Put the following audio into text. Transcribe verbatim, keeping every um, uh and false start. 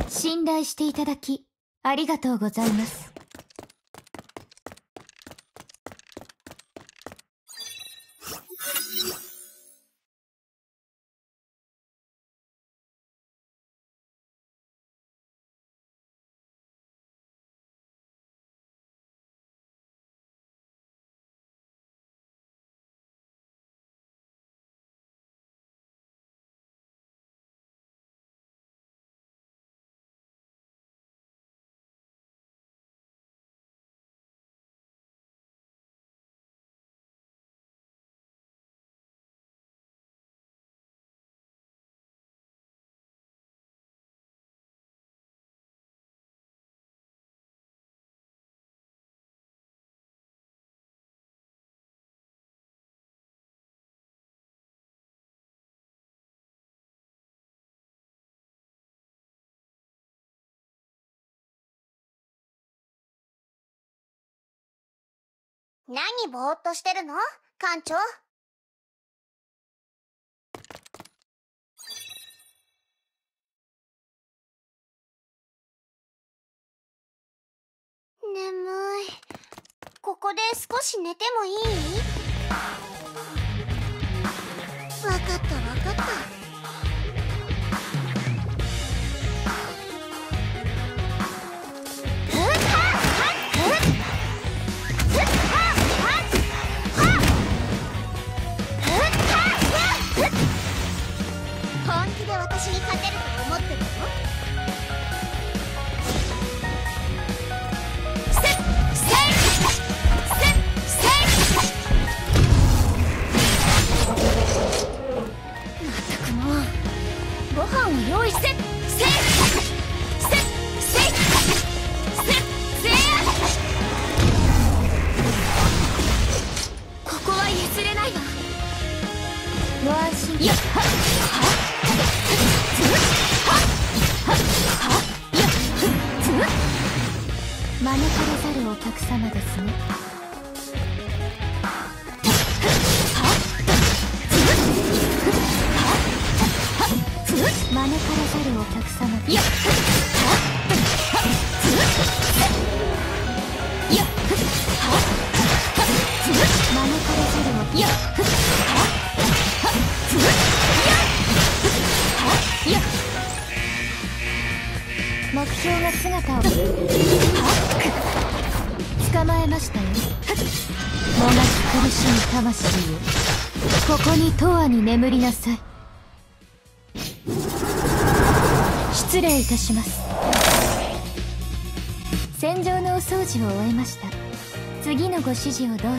信頼していただきありがとうございます。 何ぼーっとしてるの館長。眠い。ここで少し寝てもいい？わかったわかった。本気で私に勝てると思ってるの？せっせっせっせっまったくもうご飯を用意せっせっせっせっせっせっここは譲れないわ。 ご安心。 いや招かれざるお客様ですね。招かれざるお客様です。いやいや招かれざるおいやいや目標が姿を捕まえましたよ。もがき苦しむ魂よ、ここに永遠に眠りなさい。失礼いたします。戦場のお掃除を終えました。次のご指示をどうぞ。